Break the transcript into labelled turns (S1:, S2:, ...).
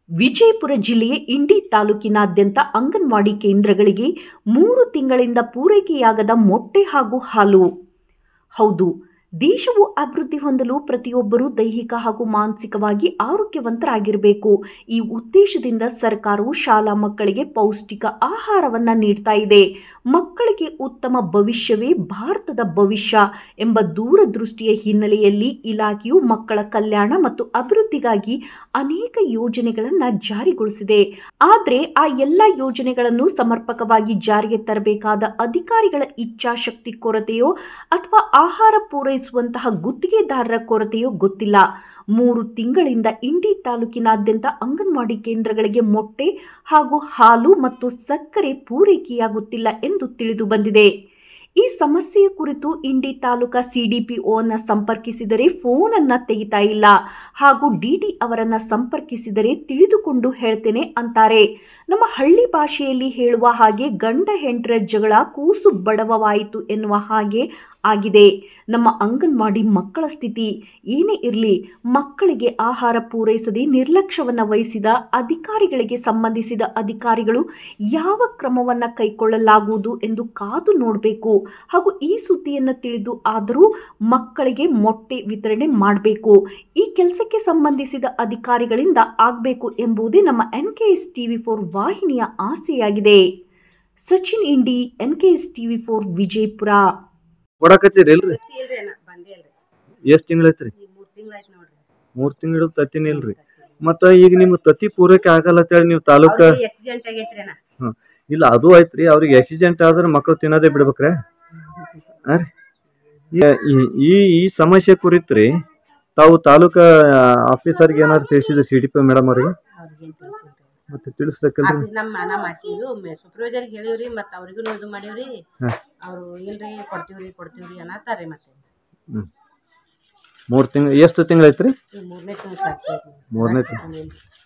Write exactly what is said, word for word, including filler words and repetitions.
S1: ವಿಜಯಪುರ ಜಿಲ್ಲೆಯ ಇಂಡಿ ತಾಲೂಕಿನಾದ್ಯಂತ ಅಂಗನವಾಡಿ ಕೇಂದ್ರಗಳಿಗೆ ಮೂರು ತಿಂಗಳಿಂದ ಪೂರೈಕೆಯಾಗದ ಮೊಟ್ಟೆ ಹಾಗೂ ಹಾಲು. ಹೌದು, ದೇಶವು ಅಭಿವೃದ್ಧಿ ಹೊಂದಲು ಪ್ರತಿಯೊಬ್ಬರೂ ದೈಹಿಕ ಹಾಗೂ ಮಾನಸಿಕವಾಗಿ ಆರೋಗ್ಯವಂತರಾಗಿರಬೇಕು. ಈ ಉದ್ದೇಶದಿಂದ ಸರ್ಕಾರವು ಶಾಲಾ ಮಕ್ಕಳಿಗೆ ಪೌಷ್ಟಿಕ ಆಹಾರವನ್ನು ನೀಡ್ತಾ ಇದೆ. ಮಕ್ಕಳಿಗೆ ಉತ್ತಮ ಭವಿಷ್ಯವೇ ಭಾರತದ ಭವಿಷ್ಯ ಎಂಬ ದೂರದೃಷ್ಟಿಯ ಹಿನ್ನೆಲೆಯಲ್ಲಿ ಇಲಾಖೆಯು ಮಕ್ಕಳ ಕಲ್ಯಾಣ ಮತ್ತು ಅಭಿವೃದ್ಧಿಗಾಗಿ ಅನೇಕ ಯೋಜನೆಗಳನ್ನು ಜಾರಿಗೊಳಿಸಿದೆ. ಆದರೆ ಆ ಎಲ್ಲ ಯೋಜನೆಗಳನ್ನು ಸಮರ್ಪಕವಾಗಿ ಜಾರಿಗೆ ತರಬೇಕಾದ ಅಧಿಕಾರಿಗಳ ಇಚ್ಛಾಶಕ್ತಿ ಕೊರತೆಯೋ ಅಥವಾ ಆಹಾರ ಪೂರೈಸುವಂತಹ ಗುತ್ತಿಗೆದಾರರ ಕೊರತೆಯೋ ಗೊತ್ತಿಲ್ಲ. ಮೂರು ತಿಂಗಳಿಂದ ಇಂಡಿ ತಾಲೂಕಿನಾದ್ಯಂತ ಅಂಗನವಾಡಿ ಕೇಂದ್ರಗಳಿಗೆ ಮೊಟ್ಟೆ ಹಾಗೂ ಹಾಲು ಮತ್ತು ಸಕ್ಕರೆ ಪೂರೈಕೆಯಾಗುತ್ತಿಲ್ಲ ಎಂದು ತಿಳಿದು ಬಂದಿದೆ. ಈ ಸಮಸ್ಯೆಯ ಕುರಿತು ಇಂಡಿ ತಾಲೂಕಾ ಸಿಡಿಪಿಒ ಸಂಪರ್ಕಿಸಿದರೆ ಫೋನ್ ಅನ್ನ ತೆಗಿತಾ ಇಲ್ಲ ಹಾಗೂ ಡಿಡಿ ಅವರನ್ನ ಸಂಪರ್ಕಿಸಿದರೆ ತಿಳಿದುಕೊಂಡು ಹೇಳ್ತೇನೆ ಅಂತಾರೆ. ನಮ್ಮ ಹಳ್ಳಿ ಭಾಷೆಯಲ್ಲಿ ಹೇಳುವ ಹಾಗೆ ಗಂಡ ಹೆಂಡರ ಜಗಳ ಕೂಸು ಬಡವವಾಯಿತು ಎನ್ನುವ ಹಾಗೆ ಆಗಿದೆ ನಮ್ಮ ಅಂಗನವಾಡಿ ಮಕ್ಕಳ ಸ್ಥಿತಿ. ಏನೇ ಇರಲಿ, ಮಕ್ಕಳಿಗೆ ಆಹಾರ ಪೂರೈಸದೆ ನಿರ್ಲಕ್ಷ್ಯವನ್ನು ವಹಿಸಿದ ಅಧಿಕಾರಿಗಳಿಗೆ ಸಂಬಂಧಿಸಿದ ಅಧಿಕಾರಿಗಳು ಯಾವ ಕ್ರಮವನ್ನು ಕೈಗೊಳ್ಳಲಾಗುವುದು ಎಂದು ಕಾದು ನೋಡಬೇಕು ಹಾಗೂ ಈ ಸುದ್ದಿಯನ್ನು ತಿಳಿದು ಆದರೂ ಮಕ್ಕಳಿಗೆ ಮೊಟ್ಟೆ ವಿತರಣೆ ಮಾಡಬೇಕು. ಈ ಕೆಲಸಕ್ಕೆ ಸಂಬಂಧಿಸಿದ ಅಧಿಕಾರಿಗಳಿಂದ ಆಗಬೇಕು ಎಂಬುದೇ ನಮ್ಮ ಎನ್ಕೆಎಸ್ ಟಿವಿ ಫೋರ್ ವಾಹಿನಿಯ ಆಸೆಯಾಗಿದೆ. Sachin Indi, NKS TV four, Vijayapura.
S2: ಕೊಡಕತ್ತೀರಿಲ್ರಿ? ಎಷ್ಟು ತಿಂಗಳೈತ್ರಿ? ಮೂರ್ ತಿಂಗಳು ತತ್ತಿನ ಇಲ್ರಿ. ಮತ್ತ ಈಗ ನಿಮ್ಗೆ ತತ್ತಿ ಪೂರೈಕೆ ಆಗಲ್ಲ ಅಂತೇಳಿ ನೀವು ತಾಲೂಕ ಇಲ್ಲ ಅದು ಐತ್ರಿ. ಅವ್ರಿಗೆ ಆಕ್ಸಿಡೆಂಟ್ ಆದ್ರೆ ಮಕ್ಕಳು ತಿನ್ನೋದೇ ಬಿಡ್ಬೇಕ್ರೆ. ಈ ಈ ಸಮಸ್ಯೆ ಕುರಿತ್ರಿ ತಾವು ತಾಲೂಕಾ ಆಫೀಸರ್ಗೆ ಏನಾದ್ರು ತಿಳಿಸಿದ್ರಿ? ಸಿ ಡಿ ಪಿ ಮೇಡಮ್ ಅವ್ರಿಗೆ ಮತ್ತೆ ತಿಳಿಸ್ಬೇಕಲ್ರಿ?
S3: ನಮ್ಮ ನಮ್ಮ ಇದು ಸೂಪರ್ವೈಸರ್ ಹೇಳಿವ್ರಿ, ಮತ್ತೆ ಅವ್ರಿಗೂ ಇದು ಮಾಡೀವ್ರಿ. ಅವರು ಇಲ್ರಿ ಕೊಡ್ತೀವ್ರಿ ಕೊಡ್ತೀವ್ರಿ ಅನ್ನತ್ತಾರ್ರಿ. ಮತ್ತೆ
S2: ಹ್ಮ್ ಮೂರ್ ತಿಂಗಳು ಎಷ್ಟು ತಿಂಗಳೈತ್ರಿ?
S3: ಮೂರನೇ ತಿಂಗಳು
S2: ಮೂರನೇ ತಿಂಗಳು